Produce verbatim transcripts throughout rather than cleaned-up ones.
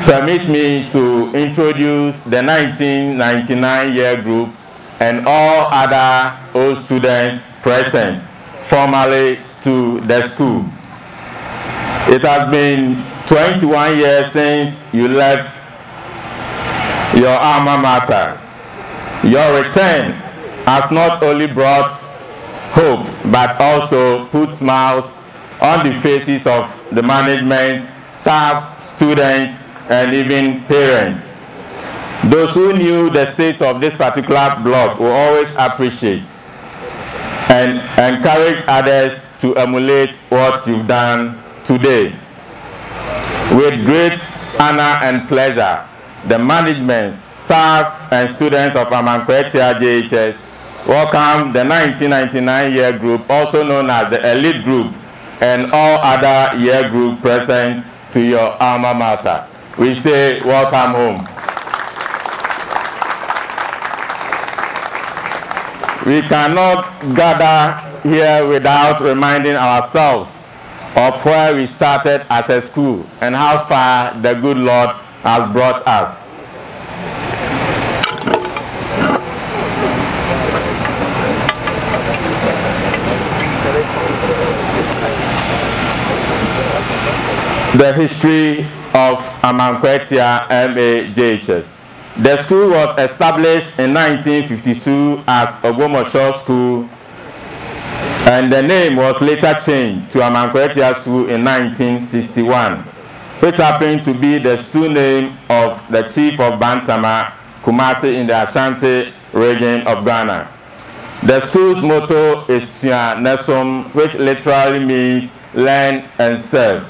Permit me to introduce the nineteen ninety-nine year group and all other old students present formally to the school. It has been twenty-one years since you left your alma mater. Your return has not only brought hope, but also put smiles on the faces of the management, staff, students, and even parents. Those who knew the state of this particular block will always appreciate and encourage others to emulate what you've done today. With great honor and pleasure, the management, staff, and students of AMANKWATIA J H S welcome the nineteen ninety-nine year group, also known as the elite group, and all other year group present to your alma mater. We say welcome home. We cannot gather here without reminding ourselves of where we started as a school and how far the good Lord has brought us. The history of AMANKWATIA M A J H S. The school was established in nineteen fifty-two as Ogbomoso School, and the name was later changed to AMANKWATIA School in nineteen sixty-one, which happened to be the school name of the chief of Bantama, Kumasi, in the Ashanti region of Ghana. The school's motto is Sua Nesum, which literally means learn and serve.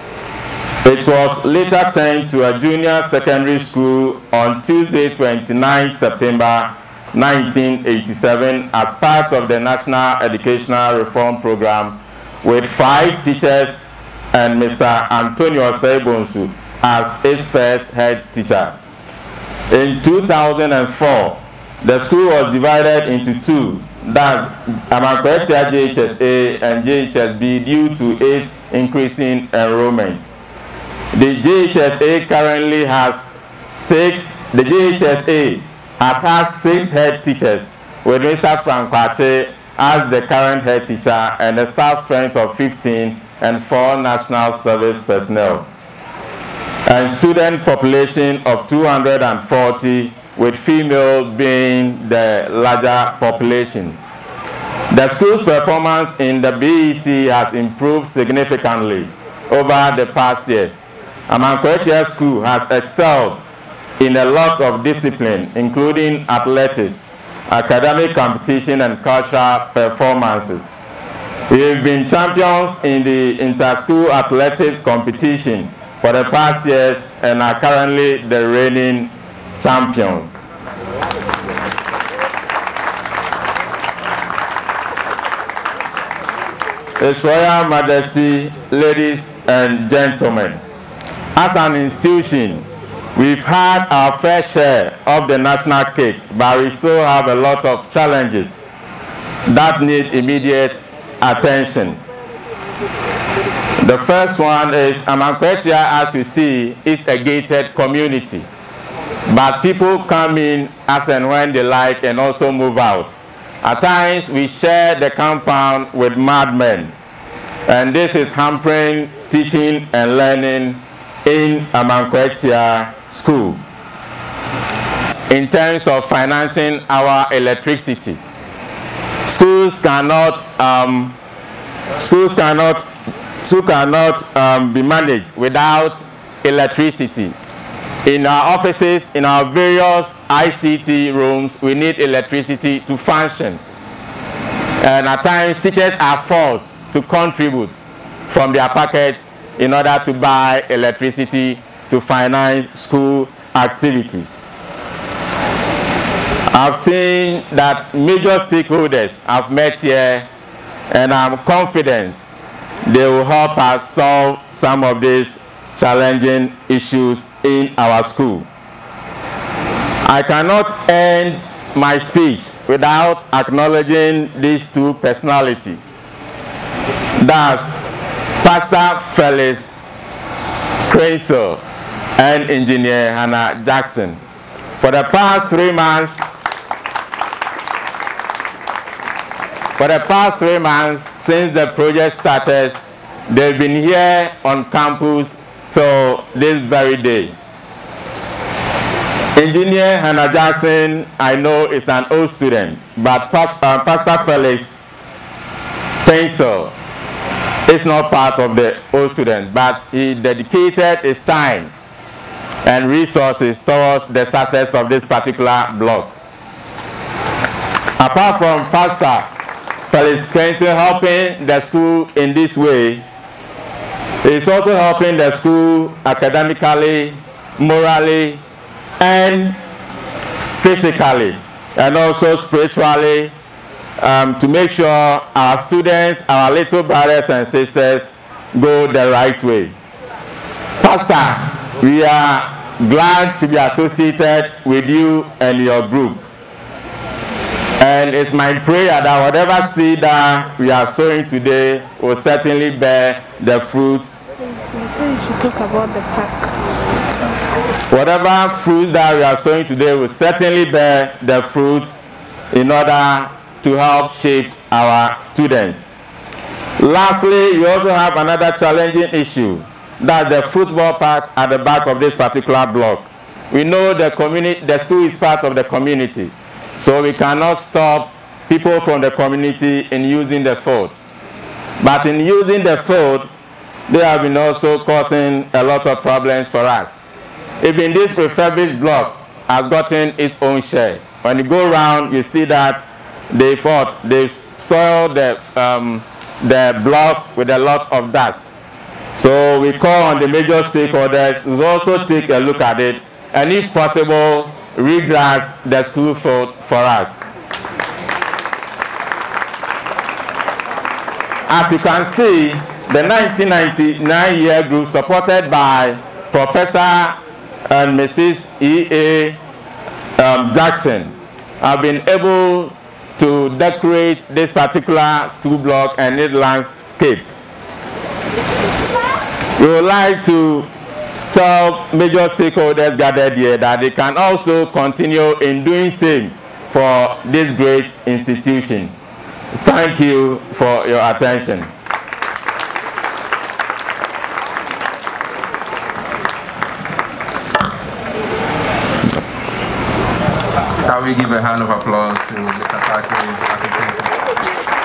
It was later turned to a junior secondary school on Tuesday, twenty-ninth September nineteen eighty-seven, as part of the National Educational Reform Program, with five teachers and Mister Antonio Seibonsu as its first head teacher. In two thousand four, the school was divided into two, that's AMANKWATIA J H S A and J H S B, due to its increasing enrollment. The J H S A currently has six, the J H S A has had six head teachers, with Mister Frankwache as the current head teacher and a staff strength of fifteen and four national service personnel, and student population of two hundred forty, with female being the larger population. The school's performance in the B E C has improved significantly over the past years. AMANKWATIA School has excelled in a lot of discipline, including athletics, academic competition, and cultural performances. We have been champions in the inter-school athletic competition for the past years and are currently the reigning champion. His Royal Majesty, ladies and gentlemen, as an institution, we've had our fair share of the national cake, but we still have a lot of challenges that need immediate attention. The first one is AMANKWATIA, as you see, is a gated community, but people come in as and when they like and also move out. At times, we share the compound with madmen, and this is hampering teaching and learning in AMANKWATIA School. In terms of financing our electricity, schools cannot, um, schools cannot, schools cannot um, be managed without electricity. In our offices, in our various I C T rooms, we need electricity to function. And at times, teachers are forced to contribute from their pocket in order to buy electricity to finance school activities. I've seen that major stakeholders have met here, and I'm confident they will help us solve some of these challenging issues in our school. I cannot end my speech without acknowledging these two personalities. That's Pastor Felix Cransel and Engineer Hannah Jackson. For the past three months, for the past three months since the project started, they've been here on campus till this very day. Engineer Hannah Jackson, I know, is an old student, but Pastor, uh, Pastor Felix Pencil is not part of the old students, but he dedicated his time and resources towards the success of this particular block. Apart from Pastor Felix Pencil helping the school in this way, he's also helping the school academically, morally, and physically, and also spiritually, um, to make sure our students, our little brothers and sisters, go the right way. Pastor, we are glad to be associated with you and your group. And it's my prayer that whatever seed that we are sowing today will certainly bear the fruit. You should talk about the park. Whatever fruit that we are sowing today will certainly bear the fruit in order to help shape our students. Lastly, we also have another challenging issue. That's the football park at the back of this particular block. We know the community, the school is part of the community, so we cannot stop people from the community in using the field. But in using the field, they have been also causing a lot of problems for us. Even this refurbished block has gotten its own share. When you go around, you see that they fought, they soiled the, um, the block with a lot of dust. So we call on the major stakeholders to also take a look at it, and if possible, regrass the school field for us. As you can see, the nineteen ninety-nine year group supported by Professor and Missus E A Um, Jackson have been able to decorate this particular school block and its landscape. We would like to tell major stakeholders gathered here that they can also continue in doing same for this great institution. Thank you for your attention. Shall we give a hand of applause to Mister Patrick?